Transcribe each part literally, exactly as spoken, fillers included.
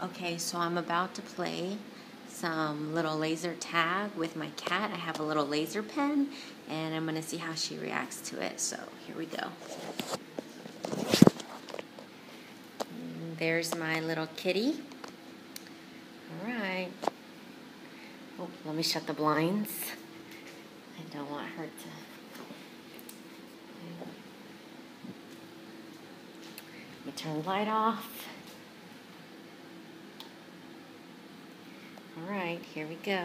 Okay, so I'm about to play some little laser tag with my cat. I have a little laser pen, and I'm going to see how she reacts to it. So here we go. And there's my little kitty. All right. Oh, let me shut the blinds. I don't want her to... Let me turn the light off. All right, here we go.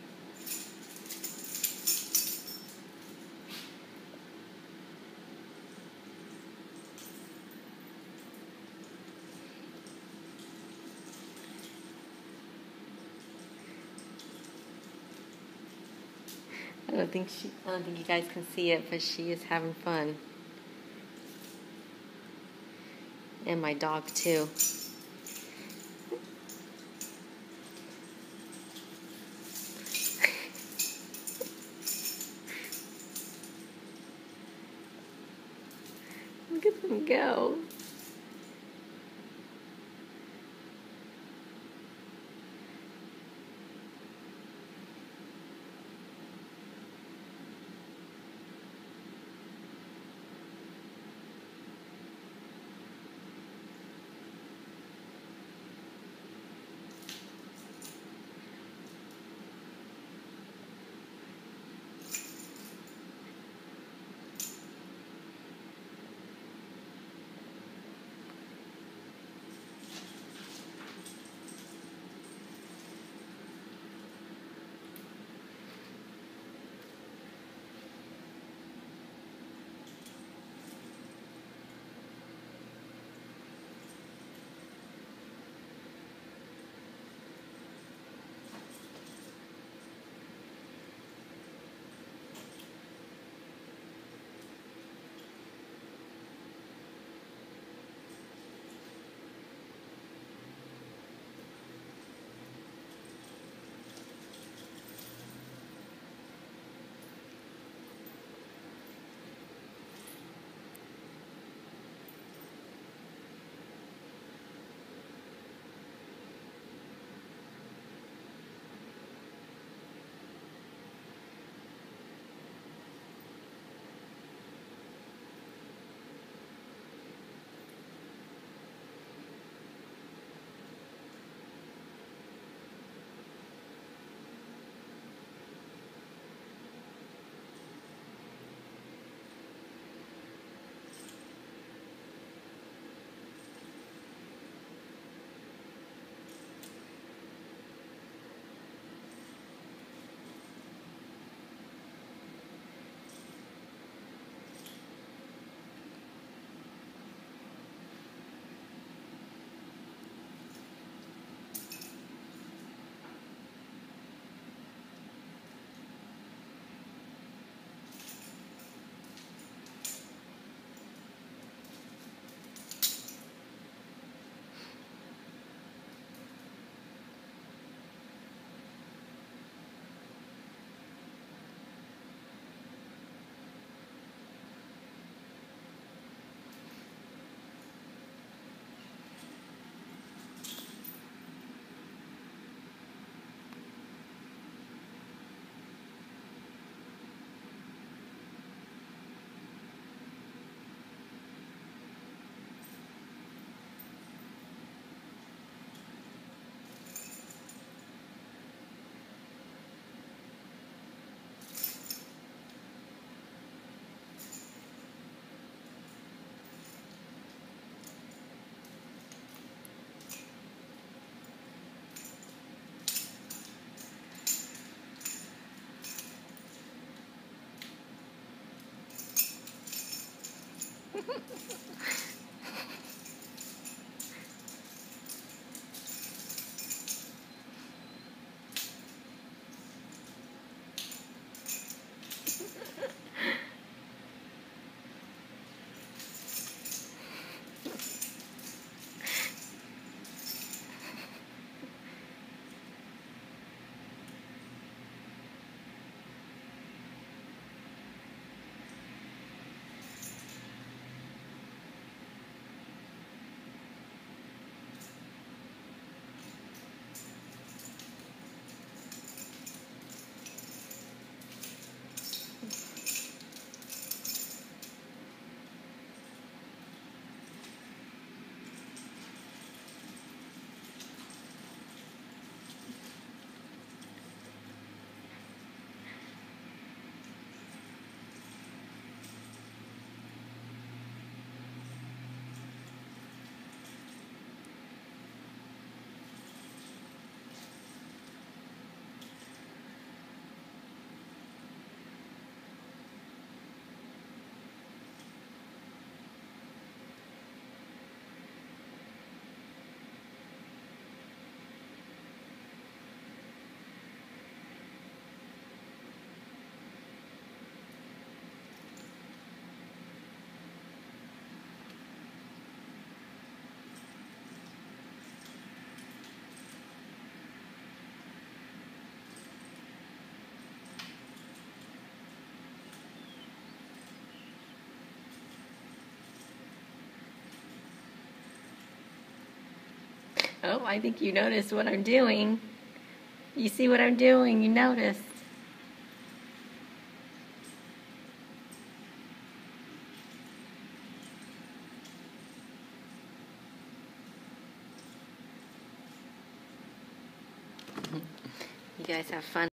I don't think she, I don't think you guys can see it, but she is having fun. And my dog too. Look at them go. I think you noticed what I'm doing. You see what I'm doing, you noticed. You guys have fun.